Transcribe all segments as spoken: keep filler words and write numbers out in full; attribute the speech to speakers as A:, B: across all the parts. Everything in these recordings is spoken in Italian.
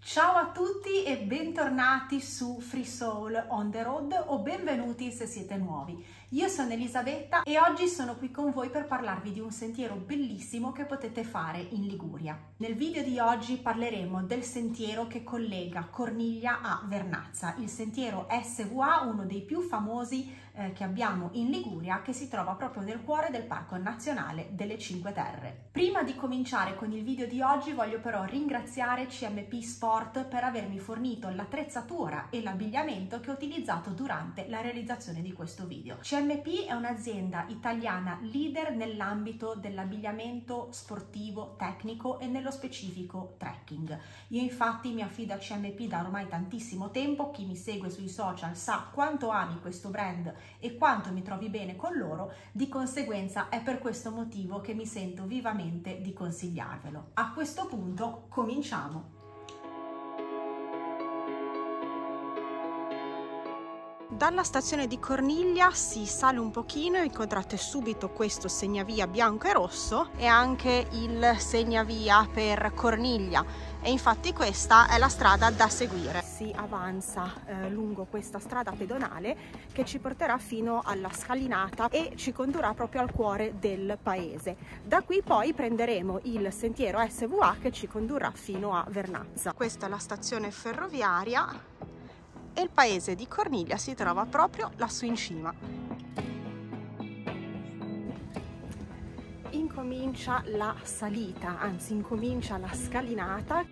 A: Ciao a tutti e bentornati su Free Soul on the Road o benvenuti se siete nuovi. Io sono Elisabetta e oggi sono qui con voi per parlarvi di un sentiero bellissimo che potete fare in Liguria. Nel video di oggi parleremo del sentiero che collega Corniglia a Vernazza, il sentiero S V A, uno dei più famosi eh, che abbiamo in Liguria, che si trova proprio nel cuore del Parco Nazionale delle Cinque Terre. Prima di cominciare con il video di oggi voglio però ringraziare C M P Sport per avermi fornito l'attrezzatura e l'abbigliamento che ho utilizzato durante la realizzazione di questo video. C M P è un'azienda italiana leader nell'ambito dell'abbigliamento sportivo, tecnico e nello specifico trekking. Io infatti mi affido a C M P da ormai tantissimo tempo, chi mi segue sui social sa quanto ami questo brand e quanto mi trovi bene con loro, di conseguenza è per questo motivo che mi sento vivamente di consigliarvelo. A questo punto cominciamo! Dalla stazione di Corniglia si sale un pochino e incontrate subito questo segnavia bianco e rosso e anche il segnavia per Corniglia, e infatti questa è la strada da seguire. Si avanza eh, lungo questa strada pedonale che ci porterà fino alla scalinata e ci condurrà proprio al cuore del paese. Da qui poi prenderemo il sentiero S V A che ci condurrà fino a Vernazza. Questa è la stazione ferroviaria e il paese di Corniglia si trova proprio lassù in cima. Incomincia la salita, anzi incomincia la scalinata.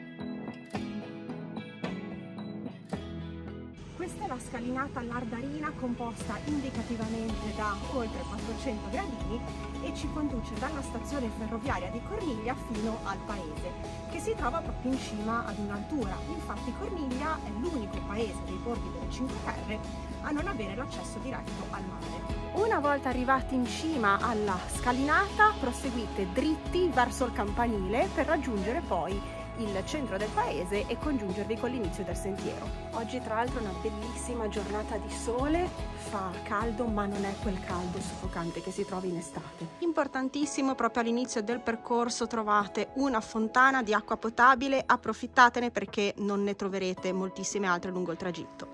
A: Questa è la scalinata Lardarina, composta indicativamente da oltre quattrocento gradini e ci conduce dalla stazione ferroviaria di Corniglia fino al paese, che si trova proprio in cima ad un'altura. Infatti Corniglia è l'unico paese dei borghi delle Cinque Terre a non avere l'accesso diretto al mare. Una volta arrivati in cima alla scalinata, proseguite dritti verso il campanile per raggiungere poi il centro del paese e congiungervi con l'inizio del sentiero. Oggi tra l'altro è una bellissima giornata di sole, fa caldo ma non è quel caldo soffocante che si trova in estate. Importantissimo, proprio all'inizio del percorso trovate una fontana di acqua potabile, approfittatene perché non ne troverete moltissime altre lungo il tragitto.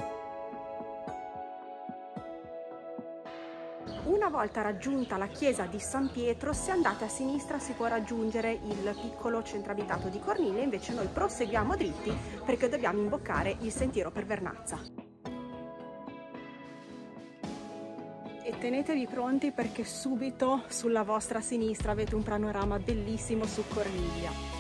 A: Una volta raggiunta la chiesa di San Pietro, se andate a sinistra si può raggiungere il piccolo centro abitato di Corniglia, invece noi proseguiamo dritti perché dobbiamo imboccare il sentiero per Vernazza. E tenetevi pronti perché subito sulla vostra sinistra avete un panorama bellissimo su Corniglia.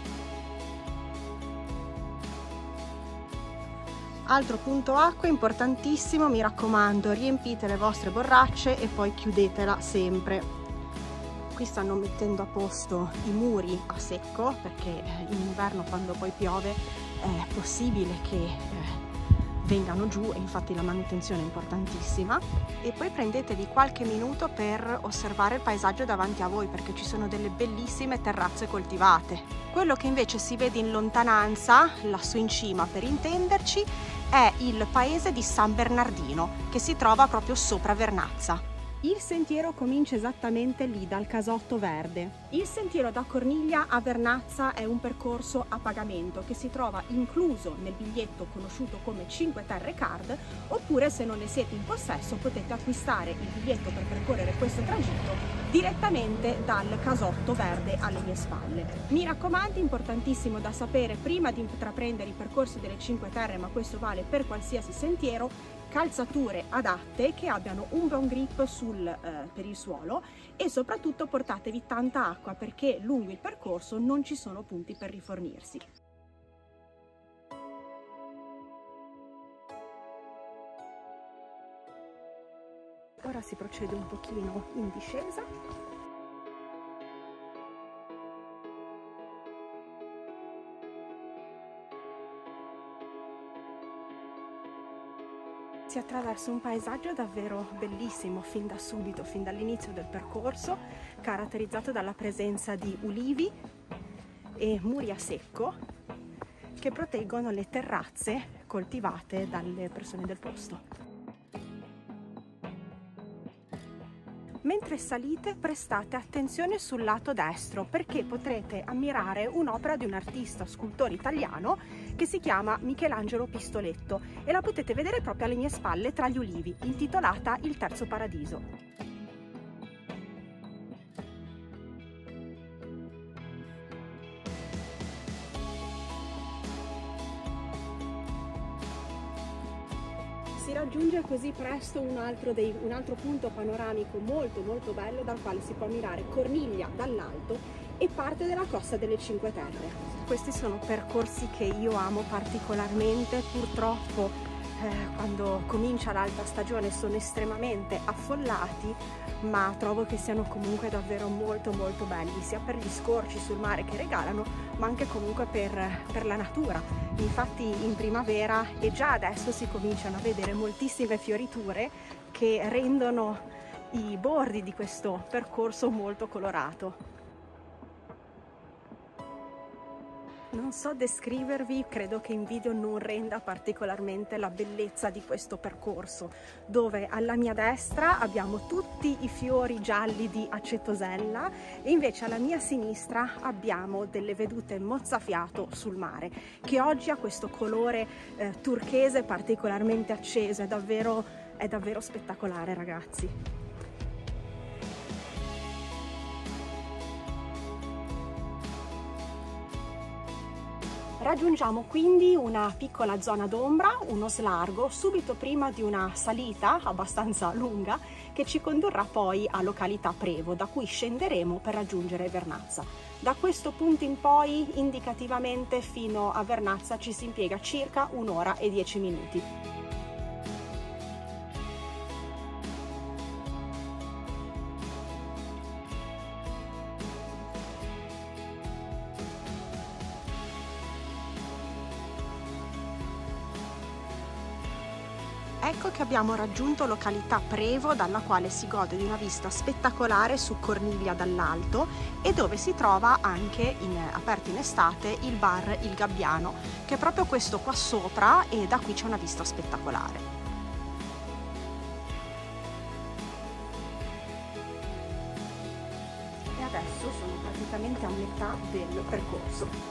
A: Altro punto acqua importantissimo, mi raccomando, riempite le vostre borracce e poi chiudetela sempre. Qui stanno mettendo a posto i muri a secco perché in inverno, quando poi piove, è possibile che eh, vengano giù, e infatti la manutenzione è importantissima. E poi prendetevi qualche minuto per osservare il paesaggio davanti a voi perché ci sono delle bellissime terrazze coltivate. Quello che invece si vede in lontananza, lassù in cima per intenderci, è il paese di San Bernardino, che si trova proprio sopra Vernazza. Il sentiero comincia esattamente lì, dal Casotto Verde. Il sentiero da Corniglia a Vernazza è un percorso a pagamento che si trova incluso nel biglietto conosciuto come Cinque Terre Card, oppure se non ne siete in possesso potete acquistare il biglietto per percorrere questo tragitto direttamente dal Casotto Verde alle mie spalle. Mi raccomando, importantissimo da sapere prima di intraprendere i percorsi delle Cinque Terre, ma questo vale per qualsiasi sentiero: calzature adatte che abbiano un buon grip sul, eh, per il suolo, e soprattutto portatevi tanta acqua perché lungo il percorso non ci sono punti per rifornirsi. Ora si procede un pochino in discesa. Si attraversa un paesaggio davvero bellissimo fin da subito, fin dall'inizio del percorso, caratterizzato dalla presenza di ulivi e muri a secco che proteggono le terrazze coltivate dalle persone del posto. Mentre salite prestate attenzione sul lato destro perché potrete ammirare un'opera di un artista scultore italiano che si chiama Michelangelo Pistoletto e la potete vedere proprio alle mie spalle tra gli ulivi, intitolata Il Terzo Paradiso. Si raggiunge così presto un altro, dei, un altro punto panoramico molto molto bello dal quale si può ammirare Corniglia dall'alto e parte della Costa delle Cinque Terre. Questi sono percorsi che io amo particolarmente, purtroppo eh, quando comincia l'alta stagione sono estremamente affollati, ma trovo che siano comunque davvero molto molto belli, sia per gli scorci sul mare che regalano, ma anche comunque per, per la natura. Infatti in primavera e già adesso si cominciano a vedere moltissime fioriture che rendono i bordi di questo percorso molto colorato. Non so descrivervi, credo che in video non renda particolarmente la bellezza di questo percorso, dove alla mia destra abbiamo tutti i fiori gialli di acetosella e invece alla mia sinistra abbiamo delle vedute mozzafiato sul mare, che oggi ha questo colore eh, turchese particolarmente acceso, è davvero, è davvero spettacolare, ragazzi. Raggiungiamo quindi una piccola zona d'ombra, uno slargo, subito prima di una salita abbastanza lunga che ci condurrà poi a località Prevo, da cui scenderemo per raggiungere Vernazza. Da questo punto in poi, indicativamente, fino a Vernazza ci si impiega circa un'ora e dieci minuti. Ecco che abbiamo raggiunto località Prevo, dalla quale si gode di una vista spettacolare su Corniglia dall'alto e dove si trova anche, in, aperto in estate, il bar Il Gabbiano, che è proprio questo qua sopra, e da qui c'è una vista spettacolare. E adesso sono praticamente a metà del percorso.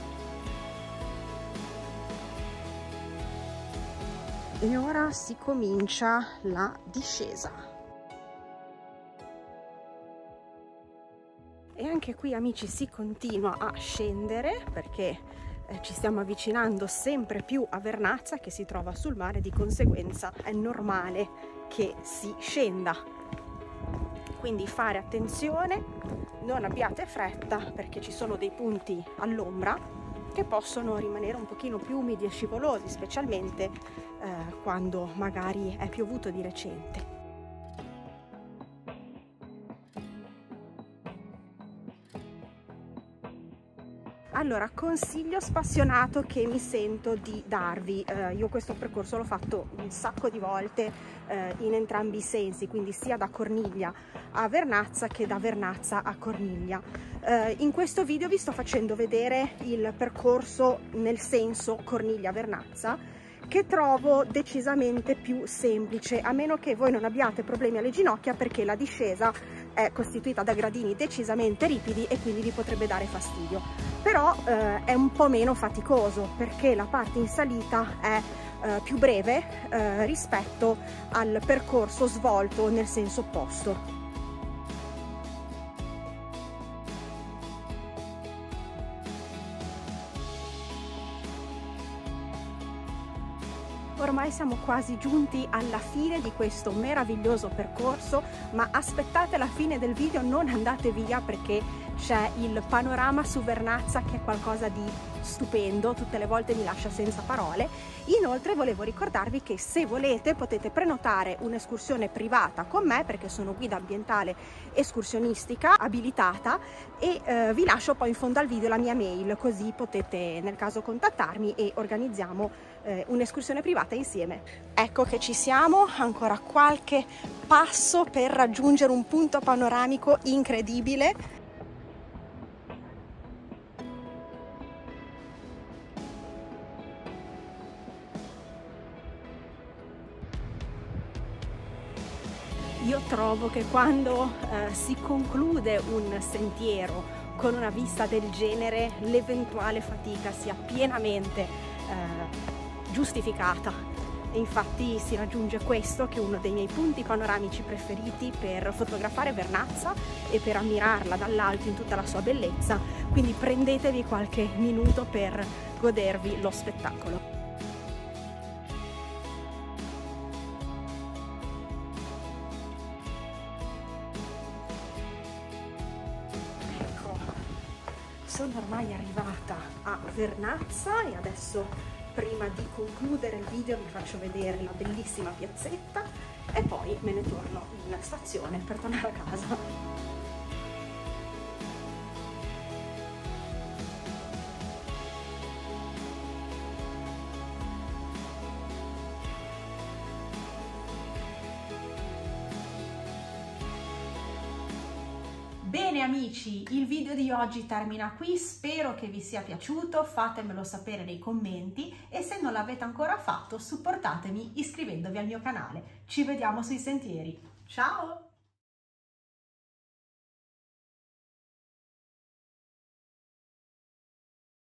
A: E ora si comincia la discesa. E anche qui, amici, si continua a scendere perché eh, ci stiamo avvicinando sempre più a Vernazza, che si trova sul mare, di conseguenza è normale che si scenda. Quindi fare attenzione, non abbiate fretta perché ci sono dei punti all'ombra che possono rimanere un pochino più umidi e scivolosi, specialmente eh, quando magari è piovuto di recente. Allora, consiglio spassionato che mi sento di darvi, eh, io questo percorso l'ho fatto un sacco di volte eh, in entrambi i sensi, quindi sia da Corniglia a Vernazza che da Vernazza a Corniglia. Eh, in questo video vi sto facendo vedere il percorso nel senso Corniglia-Vernazza, che trovo decisamente più semplice, a meno che voi non abbiate problemi alle ginocchia, perché la discesa è costituita da gradini decisamente ripidi e quindi vi potrebbe dare fastidio. Però eh, è un po' meno faticoso perché la parte in salita è eh, più breve eh, rispetto al percorso svolto nel senso opposto. Ormai siamo quasi giunti alla fine di questo meraviglioso percorso, ma aspettate la fine del video, non andate via perché c'è il panorama su Vernazza che è qualcosa di stupendo, tutte le volte mi lascia senza parole. Inoltre volevo ricordarvi che se volete potete prenotare un'escursione privata con me, perché sono guida ambientale escursionistica abilitata, e eh, vi lascio poi in fondo al video la mia mail, così potete nel caso contattarmi e organizziamo eh, un'escursione privata insieme. Ecco che ci siamo, ancora qualche passo per raggiungere un punto panoramico incredibile. Io trovo che quando eh, si conclude un sentiero con una vista del genere, l'eventuale fatica sia pienamente eh, giustificata. E infatti si raggiunge questo, che è uno dei miei punti panoramici preferiti per fotografare Vernazza e per ammirarla dall'alto in tutta la sua bellezza, quindi prendetevi qualche minuto per godervi lo spettacolo. Sono ormai arrivata a Vernazza e adesso, prima di concludere il video, vi faccio vedere la bellissima piazzetta e poi me ne torno in stazione per tornare a casa. Bene amici, il video di oggi termina qui, spero che vi sia piaciuto, fatemelo sapere nei commenti e se non l'avete ancora fatto supportatemi iscrivendovi al mio canale. Ci vediamo sui sentieri, ciao!